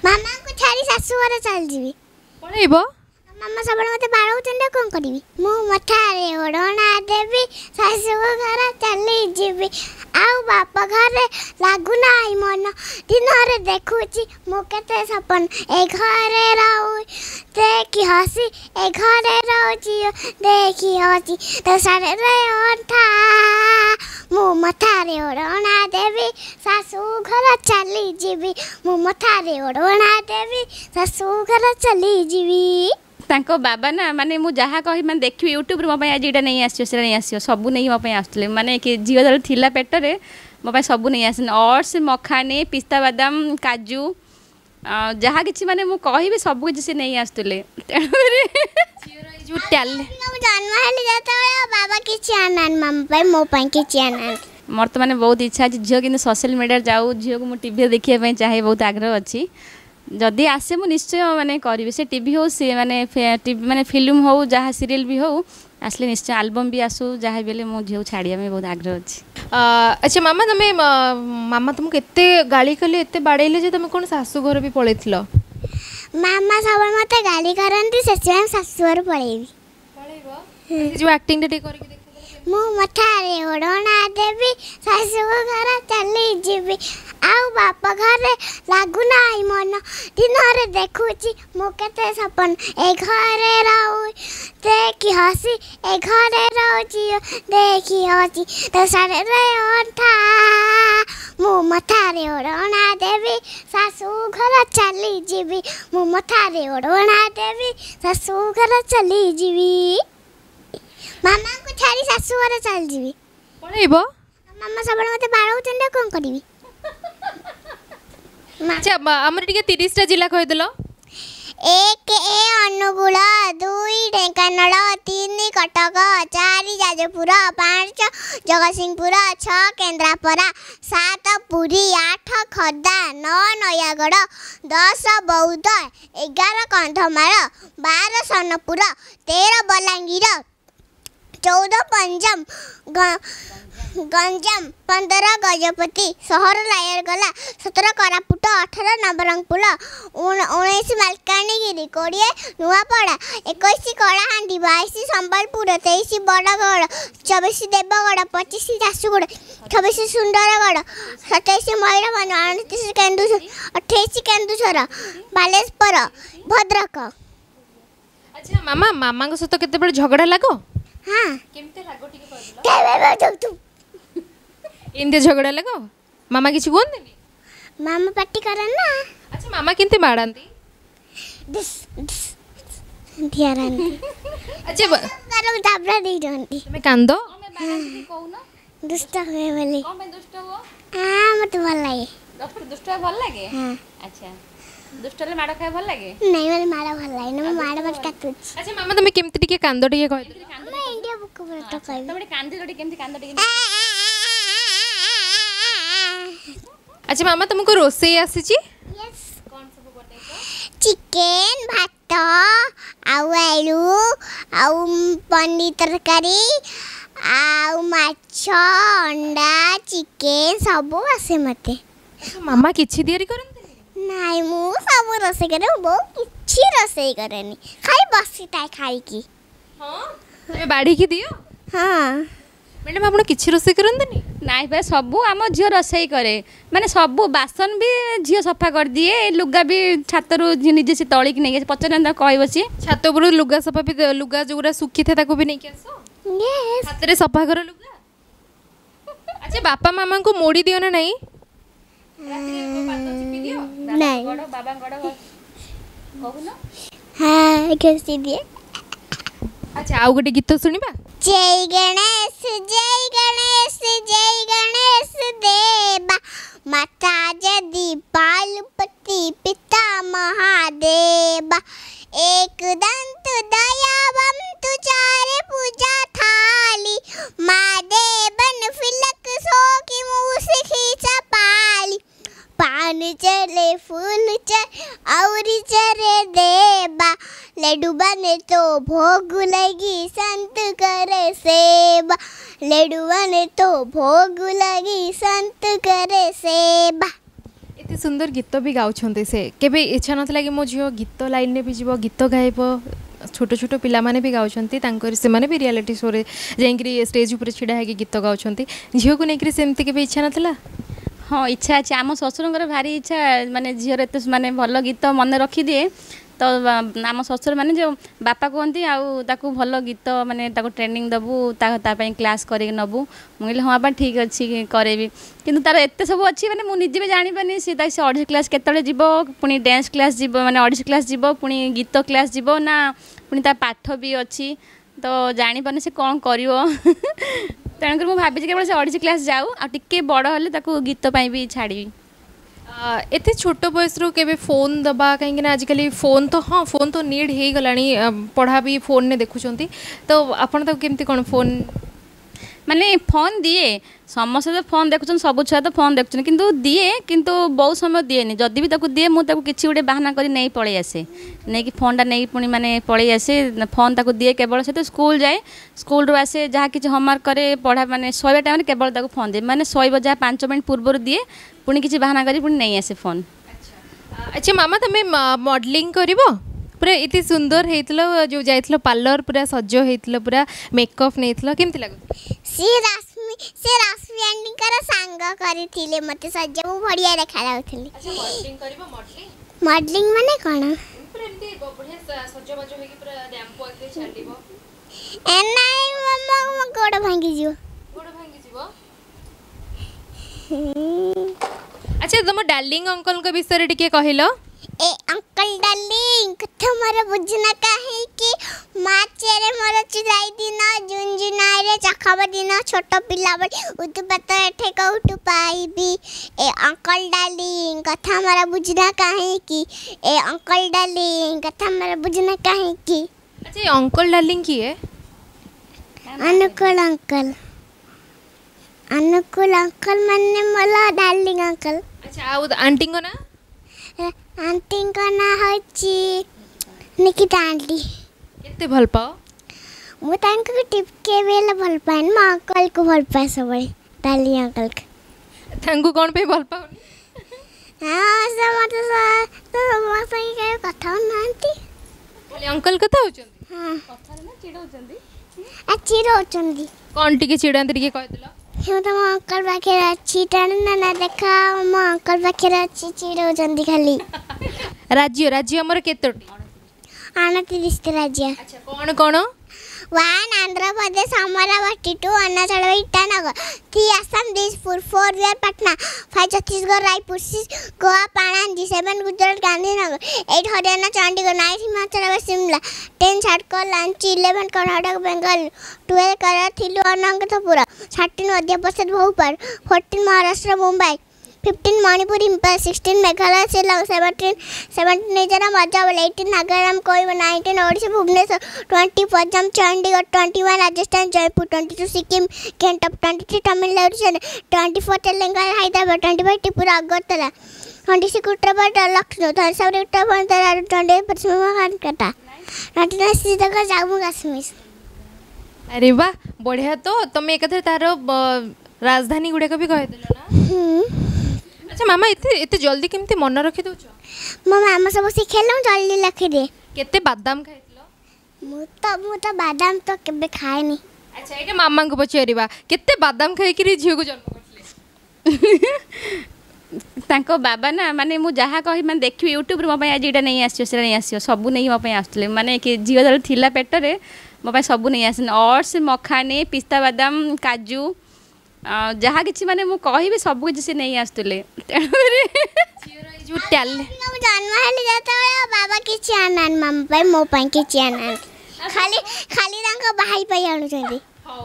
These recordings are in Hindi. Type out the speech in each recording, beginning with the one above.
मामा को छाड़ी शाशु घर चल जीवी पळेइबो मामा सब मत बाड़ौचंडे कौन करी मु मठारे ओढ़ना देवी शाशु घर चली जीवी आउ बाप घर लागुना मन दिन रे देखुची मु केते सपन ए घरे रहू देखी हसी ए घरे रहूची देखी हसी तो सारे रे ओठा मु मठारे ओढ़ना देवी शाशु घर चली जीवी मु मठारे ओढ़ना देवी शाशु घर चली जीवी तांको बाबा ना माने मु जहाँ कही माने देखिए यूट्यूब रे मो पई आज एटा नहीं आसियो से नहीं आसियो सब नहीं मो पई आस्तले माने कि जीव जल थिला पेट रे मो पई सब नहीं आसन ओट्स मखाने पिस्ता बादाम काजू जहाँ किछि माने मु कहिबे सब किछि से नहीं आस्तले जो टैलेंट जन्म हेली जाता बाबा किछि आनन मम्मा पई मो पई किछि आनन मोर तो माने बहुत इच्छा अछि झियो किन सोशल मीडिया जाऊ झियो को मु टीवी देखिए पई चाहे बहुत आग्रह अछि जदि आसे मु निश्चय माने करिवे से टीवी हो से माने टीवी माने फिल्म हो जहाँ सीरियल भी हो आसले निश्चय एल्बम भी आसू जहाँ बेले मो झियो छाड़िया में बहुत आग्रह अछि अच्छा मामा तुम मामा तुमको एते गाली कले एते बाड़ेले जे तुम कोन सासू घर भी पळेथिलो मामा सब मते गाली करंती से शाशु घर पळेबी पळेबो जो एक्टिंग दे करके देख मु मठारे ओढ़ना देवी शाशु घर चली जीवी आउ बाप घर लागुना मन दिन रे देखुची मु केते सपन ए घरे रहू देखी हसी ए घरे रहूची देखी हसी तो सारे रे ओठा मु मठारे ओढ़ना देवी शाशु घर चली जीवी मु मठारे ओढ़ना देवी शाशु घर चली जीवी मामा को छाड़ी शाशु घर चल जीवी पळेइबो मामा सब मते बाड़ौचंडे कौन करी अच्छा हमर टिके 30 टा जिला कहि देलो 1 ए अनुगुल 2 ढेंकानाल 3 कटक 4 जाजपुर 5 जगतसिंहपुर 6 केन्द्रापड़ा 7 पुरी 8 खर्दा 9 नयागढ़ 10 बौद्ध 11 कंधमाल 12 सोनपुर 13 बलांगीर 14 पंजाब गंजाम 15 गजपति 16 लायरगला 17 कोरापुट 18 नवरंगपुर 19 मालकानगिरी 20 नुआपड़ा 21 कलाहांडी 22 संबलपुर 23 बड़गढ़ 24 देवगढ़ 25 झारसुगुड़ा 26 सुंदरगढ़ 27 मयूरभंज 29 केन्दुझर 28 केन्दुझर बालेश्वर भद्रक। अच्छा मामा मामा को सहित केते बड़ झगड़ा लागो हाँ केमते लागो टिके कहदिलो केबे जगतु एमते झगड़ा लगो मामा किसी कोन मामा पार्टी करन ना। अच्छा मामा केनते मारंती धियारंती अच्छा करो दाबरा दे दंती तुम्हें कांदो दुष्ट हुए बोली कौन पे दुष्ट हो हां मत भल लागे डॉक्टर दुष्ट भल लागे हां अच्छा दुष्ट ले माड़ खाए भल लागे नहीं वाले मारा भल लागे ना मारा बस काटुच। अच्छा मामा तुम्हें केमते टिके कांदो टिके कहि मैं इंडिया बुक पर तो कहि तमरे कांदी रोटी केमती कांदो टिके अच्छा मामा तुमको रोसे आसी छी यस कौन सब बटे चिकन भात आउ आलू आउ पनीर तरकारी आउ माछ अंडा चिकन सब आसे मते। मामा किछि देरी करन नाइ मु सब रोसे करे बो किछि रोसे करेनी खाई बसी ताई खाई की हां तुम्हें बाड़ी की दियो हां मैडम आपण किछि रोसे करंतनी नाइ पे सबू आम झील रोसई करे माने सबू बासन भी झील सफा कर दिए लुगा भी छातरू निजे से तलिक नहीं पचार कहब सी छात उपर लुगा सफा भी लुगा जोरा सुखी थे ताको भी नहीं आसो यस हाथ रे सफा कर लुगा। अच्छा बापा मामा को मोड़ी दियो ना नहीं नहीं बाबा गड़ कहून हां कैसे दिए। अच्छा आउ गोटे गीत सुनिबा जय गणेश देवा माता जदि पालुपति पिता महादेवा एक दंत दयावम तुझारे पूजा थाली महादेवन फिलक सो की मुँह खींचा पाली पान चले फूल चले और चरे देवा लड्डू बने तो भोग लगी संत करे सेवा लड्डू बने तो भोग लगी संत करे सेवा। एते सुंदर गीत भी गाउछन्ते से केबे इच्छा नथला कि मो झियो गीत लाइन ने भी जीवो गीत गाइब छोट छोट पिला माने भी गाउछन्ती तांकर से माने भी रियलिटी शो रे जेंकरी स्टेज ऊपर छिडा है कि गीत गाउछन्ती झियो को नेकरी सेमती केबे इच्छा नथला हाँ इच्छा अच्छे आम शशुर भारी इच्छा माने झीर एत माने भल गीत मन रखी दिए तो आम शशुर माने जो बापा कहती आउ भल गीत माने ट्रेनिंग दबू क्लास कर नबू मुझे हाँ बापा ठीक अच्छी करेबी किंतु तार एत सब अच्छी माने मुझे निजे भी जानी सी अढ़ी क्लास केतले जीव पुणी डांस क्लास जीव माने अढ़ी क्लास जीव पुणी गीत क्लास जीव ना पुणी ता पाठ भी अच्छी तो जानी से कौन कर तेणुक मुझे भावी केवल से अढ़ी क्लास जाऊ आके बड़ हेल्ले गीत भी छाड़ी एते छोट बयस रो केबे फोन दबा कहीं आजिकल फोन तो हाँ फोन तो नीड हो गलानी पढ़ा भी फोन ने देखुंती तो आपन तो केमती कौन फोन माने फोन दिए समस्त तो फोन देखुन सब छुआ तो फोन देखुन किंतु दिए किंतु बहुत समय दिए जदि भी दिए मुझे किसी गोटे बाहाना कर नहीं पलि आसे नहीं कि फोनटा नहीं पुणी माने पलि आसे फोन ताको दिए केवल से तो स्कूल जाए स्कूल रू आसे जहाँ किसी होमवर्क करे पढ़ा माने शोवा टाइम केवल ताको फोन दिए माने शोब जहाँ 5 मिनट पूर्व दिए पुणी किसी बाहाना करी पुणी नहीं आसे फोन। अच्छा मामा तुम मॉडलिंग करिवो पूरा इतनी सुंदर हेतलो जो जाइतलो पार्लर पूरा सज हेतलो पूरा मेकअप नेतलो केमती लागो से राशि आंटी कर सांग करथिले मते सज मु बढ़िया देखा लाउथिली। अच्छा मॉडलिंग करिवो मॉडलिंग मॉडलिंग माने कोन पूरा एमती बढ़िया सज बज होई कि पूरा रैंप आके चलिबो ए नाइ मम्मा गोड़ भांगी जियो अच्छा तुम डार्लिंग अंकल के विषय टिके कहलो ए अंकल डार्लिंग कथा मारा बुझना काहे कि माचेरे मोर चिराई दिन जुंजुनाई रे चखाब दिन छोट पिला बड़ी उतपत एठे कौटु पाइबी ए अंकल डार्लिंग कथा मारा बुझना काहे कि ए अंकल डार्लिंग कथा मारा बुझना काहे कि अच्छा ये अंकल डार्लिंग की है अनुकूल अंकल माने मला डार्लिंग अंकल। अच्छा आउ आंटी को ना आंटी का ना होची निकिता आंटी केते भल पाओ मु तांको टिपके बेला भल पाए म अंकल को भल पाए सबले डार्लिंग अंकल के तांको कोन पे भल पाओ हां समत तो मसे के कथा नांती खाली अंकल कथा होचंदी हां कथा ना चिड़ौचंदी आ चिड़ौचंदी कोन टिके चिड़ांती टिके कह दिलो हे तो अंकल बाके अच्छी टाणना ना देखा म अंकल बाके अच्छी चिड़ौचंदी खाली राज्य राज्य हमर केतोटी आना 30 राज्य। अच्छा कौन कौन 1 आंध्र प्रदेश अमरावती 2 अरुणाचल ईटानगर 3 असम दिसपुर 4 बिहार पटना 5 छत्तीसगढ़ रायपुर 6 गोवा पणजी 7 गुजरात गांधीनगर 8 हरियाणा चंडीगढ़ 9 हिमाचल प्रदेश शिमला 10 झारखंड रांची 11 कर्नाटक बेंगल 12 केरल तिरुवनंतपुरम 13 मध्य प्रदेश भोपाल 14 महाराष्ट्र मुंबई 15 मणिपुर इम्फाल 16 मेघालय शिलंग 17 मिजोरम मजावल 18 नागालैंड कोहिमा 19 ओडिशा भुवनेश्वर 20 पंजाब चंडीगढ़ 21 राजस्थान जयपुर 22 सिक्किम गंगटोक 23 तमिलनाडु 24 तेलंगाना हैदराबाद 25 त्रिपुरा अगरतला 26 उत्तर प्रदेश लखनऊ 27 उत्तर प्रदेश 28 पश्चिम कोलकाता 29 श्रीनगर जम्मू कश्मीर। अरे वाह बढ़िया तो तुम एक तार राजधानी गुड़ाक भी कहीदेल ना। अच्छा मामा इतने जल्दी केमती मन रखी दौच मो मामा सब शिखेलु जल्दी लिखि दे केते बादाम खाइतलो मु तो बादाम तो केबे खाएनी। अच्छा एटा मामा को पचारिबा केते बादाम खाइ कि झियो को जन्म करथले तांको बाबा ना माने मु जहाँ कही माने देखि यूट्यूब रे मो आज एटा नहीं आसियो से नहीं आसियो सब नहीं मो आसले माने कि झियो जल थिला पेट रे मो सब नहीं आसन ओट्स मखाने पिस्ता बादाम काजू जहाँ किसी माने मु कहि सब किसी से नहीं आसतले जो टैलेंट जन्म हेली जाता बाबा किछि आनन मम्मा पे मो पे किछि आनन खाली खाली रंग भाई पे आनु छथि।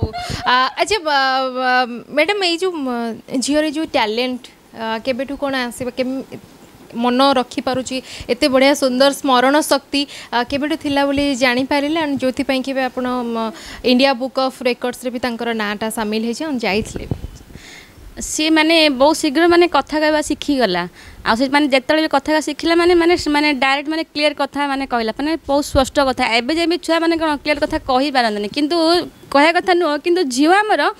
अच्छा मैडम ये जो झीर जो टैलेंट केबेठू कौन आसबा के मन रखी पारुची एते बढ़िया सुंदर स्मरण शक्ति केबेठू थिला बोली जानि पारिले जो कि आपण इंडिया बुक ऑफ रेकॉर्ड्स रे भी तांकर नाटा शामिल है जे जाइथले सी माने बहुत शीघ्र माने कथा कहवा शिखीगला आ से माने जेतले कथा शिखिला माने माने माने डायरेक्ट माने क्लियर कथा माने कहला माने बहुत स्पष्ट कथा एबे जे छुआ माने कोन क्लियर कथा कहि पारंदनी किंतु कहया कथा नुह किंतु झियो हमर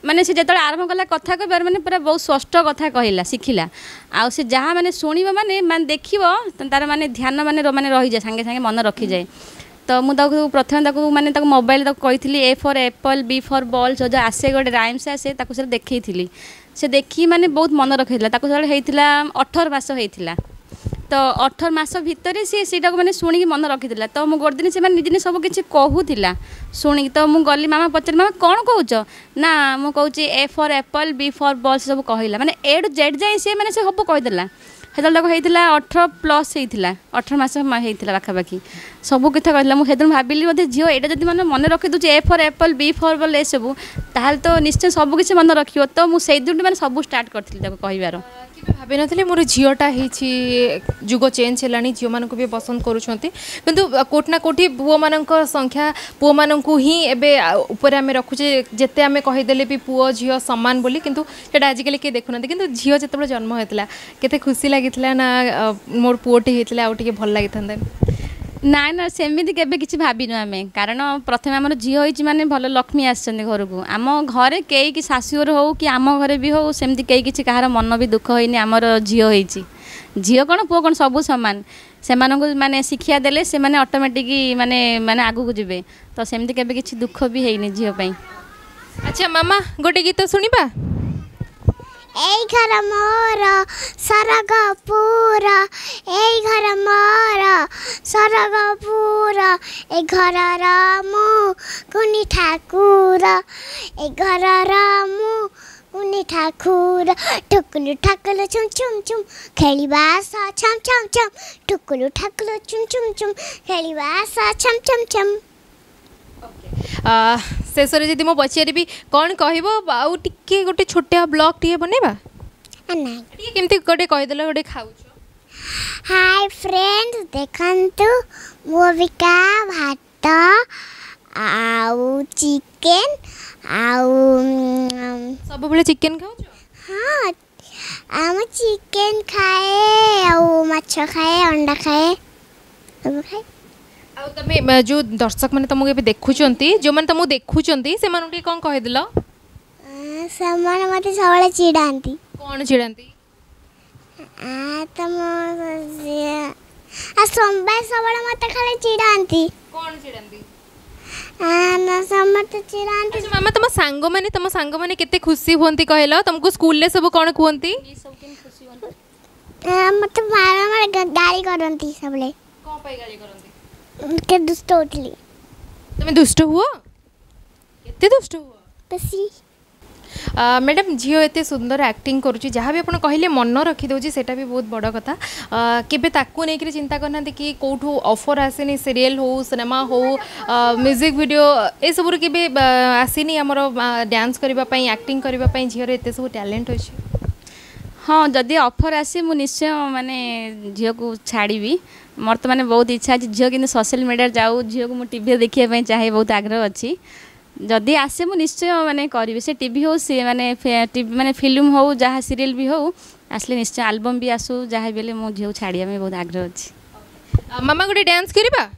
माने से जेतले आरंभ कला कथा कहबार माने पूरा बहुत स्पष्ट कथा कहला शिखिला आ से जहाँ माने शुणव माने माने देखिबो तार माने ध्यान माने रही जाए संगे संगे मन रखी जाए तो मुझे प्रथम माने मोबाइल कही A for apple B for ball जो आसे गोटे राइम्स आसे से देखी से देखी माने बहुत मन रखी था 18 मास होता तो 18 मास भितर सी मैंने शुणी मन रखी तो मुझे गोटे दिन से निजे सब किसी कहूला शुणी तो मुझे गली मामा पचार मामा कौन कौच ना मुझे A for apple B for ball सब कहला माने ए टू जेड जाए सी मैंने सब कहदेला होता 18+ होता 18 मास होता पाखापाखि सब कथा कहला मुझे भाविली बोधे झील यहाँ जब मैंने मन रखी दूसरी A for apple B for ball ए सब ताल तो निश्चय सब किसी मन रखियो तो मुझे दिन मैंने सब स्टार्ट करी कहबार भाभी नी मोर झीटा जुग चेंज है झील मानक भी पसंद करूँ कोट ना कोटी पुओ मान संख्या पुओ मानक ही एवं आम रखुचे जिते आम कहीदेले भी पुओ झील सामान बोली किंतु सेटा आजिकल किए देखुना कि झील जो जन्म होता केते खुशी लगी ना मोर पुओटी होता आउ टे भल लगी था ना ना सेमती केबे किसी भाविनु आम कारण प्रथम आम झील होती माने भल लक्ष्मी आसछन्ती घर को आम घरे कई कि शाशुर हो कि आम घरे भी हो सेमती कई किसी कहार मन भी दुख होइनी आमर झील होती झील कौन पुओ कौन सब सामान से माने शिक्षा देले से माने ऑटोमेटिक माने माने आगु को जिबे तो सेमती केबे किसी दुख भी हेइनी झील पई। अच्छा मामा गोटे गीत सुनिबा এই ঘর মোর সরগ পুরা এই ঘর মোর সরগ পুরা এই ঘরর মু কুনি ঠাকুর এই ঘরর মু কুনি ঠাকুর টুকুলু ঠাকুলু চুম চুম চুম খেলিবা স ছম ছম ছম টুকুলু ঠাকুলু চুম চুম চুম খেলিবা স ছম ছম ছম शेष जी मो पचारि कौन कह आउ टे गोटे छोटिया ब्लॉग टे बनवा केमती गोटे कहीदेल गोटे खाऊ हाय फ्रेंड्स देखंतु मोविका भात आउ चिकेन आउ सब बेले चिकेन खाऊ हाँ आम चिकेन खाए आउ माछ खाए अंडा खाए सब खाए आउ तमे जो दर्शक मैंने तुमको ये देखुंट जो मैंने तुमको देखुंट से कौन कहीदेल से मत सब चिड़ाती कौन चिड़ाती तुम सोमवार सब मत खाली चिड़ाती कौन चिड़ाती ना समस्त चिड़ाती अच्छा मामा तुम सांग मैंने केते खुशी होती कहल तुमको स्कूल ले सब कौन कहती मत मार गाड़ी करती सबले कौन पाई गाली करती के दुष्ट होतली तुम दुष्ट हुआ केते दुष्ट हुआ बसी मैडम झील एत सुंदर एक्टिंग करुँची जहाँ भी आपड़ कहले मन रखिदे सेटा भी बहुत बड़ कथा केबे ताकू नहीं चिंता करना कि कौटू ऑफर आसेनी सीरियल हो सिनेमा हो म्यूजिक वीडियो ए सब केबे आसीनी आमर डांस करने एक्टिंग करने झील एत सब टैलेंट अच्छे हाँ जदि ऑफर आसे मु निश्चय माने झील को छाड़ी मोर तो माने बहुत इच्छा अच्छी झील कि सोशल मीडिया जाऊ झील को मुझे टीवी देखा चाहे बहुत आग्रह अच्छी जदि आसे मु निश्चय माने करी से टीवी हो सी माने माने फिल्म हो जहाँ सीरियल भी हो आसले निश्चय एल्बम भी आसू जहाँ भी मो झील छाड़िया में बहुत आग्रह अच्छी मामा गोटे डांस करबा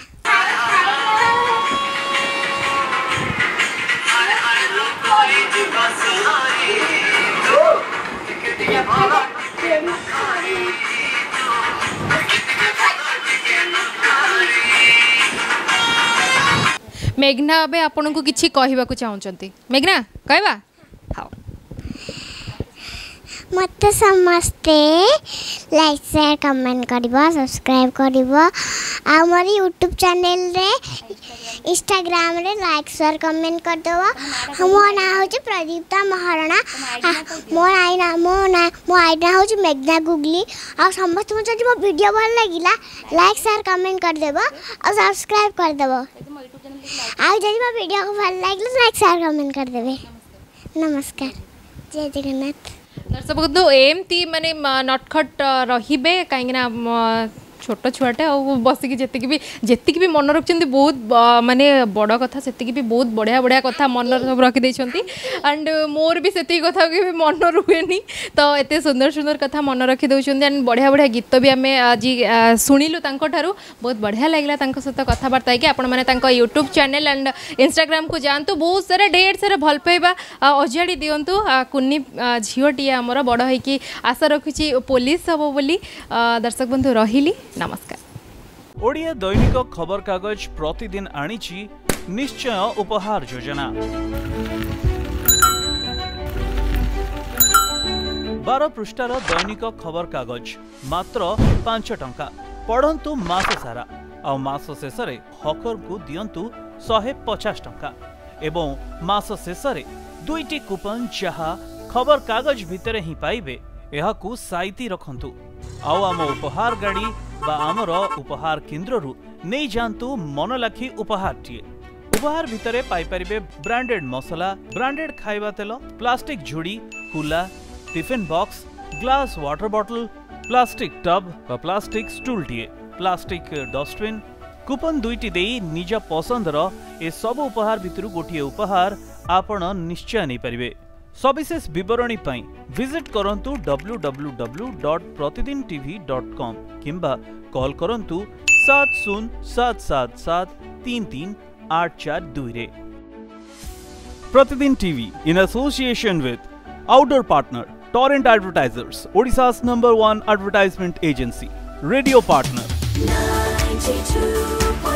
मेघना अबे आपन को किछि कहबा को चाहउचंती मेघना कहबा हां मत समस्ते लाइक शेयर कमेंट करबा सब्सक्राइब करबा हमर यूट्यूब चैनल रे इंस्टाग्राम रे लाइक शेयर कमेंट कर देबा हमर ना हो जे प्रदीप्ता महाराणा मो आईना हो जे मेघना गुगली आ समस्त मो जदि मो वीडियो भल लागिला लाइक शेयर कमेंट कर देबा और सब्सक्राइब कर देबा आ जदि मो वीडियो को भल लागिला लाइक शेयर कमेंट कर देबे नमस्कार जय जगन्नाथ दर्शक बंधु एमती माने नटखट रहिबे काहेना छोट छुआटे आ बसिक जेतिक भी मन रखिंट बहुत माने बड़ कथा से भी बहुत बढ़िया बढ़िया कथा मन सब रखिदे एंड मोर भी से कथा भी मन रुएनी तो एत सुंदर सुंदर कथा मन रखी दौरान एंड बढ़िया बढ़िया गीत भी आम आज शुणिलु बहुत बढ़िया लगे सहित कथबार्ता कि आपण मैंने यूट्यूब चैनल एंड इंस्टाग्राम को जातु बहुत सारा ढेर सारा भल पाइबा अजाड़ी दिंतु कुन्नी झीटी आमर बड़ होगी आशा रखुची पुलिस हम बोली दर्शक बंधु रही नमस्कार। ओडिया दैनिक खबर कागज प्रतिदिन आनिछि निश्चय उपहार योजना 12 पृष्ठार दैनिक खबर कागज मात्र 5 टंका पढ़ंतु मास सारा आ मास शेष हकर को दियंतु 150 टंका एवं मास शेष दुईटी कूपन जहा खबर कागज भितर ही पाइबे एहाकू साइती रखंतु आउ आम उपहार गाड़ी बा आमर उपहार केन्द्र रु नहीं जानतु मन लाखी उपहार टीए उपहार भितरे पाई परिबे ब्रांडेड मसला ब्रांडेड खाइबा तेल प्लास्टिक झुड़ी कुला tiffin box glass water bottle plastic tub बा प्लास्टिक स्टूल टीए प्लास्टिक डस्टबिन कूपन दुईटी देई निज पसंदर ए सब उपहार भितरु गोटिए उपहार आपण निश्चय नहीं परिबे। सविशेष विवरणी पाई विजिट करंतु www.pratidintv.com किंबा कॉल करंतु 7077733842 रे। प्रतिदिन TV in association with outdoor partner torrent advertisers ओडिशा's #1 एडवर्टाइजमेंट एजेंसी रेडियो पार्टनर 92.9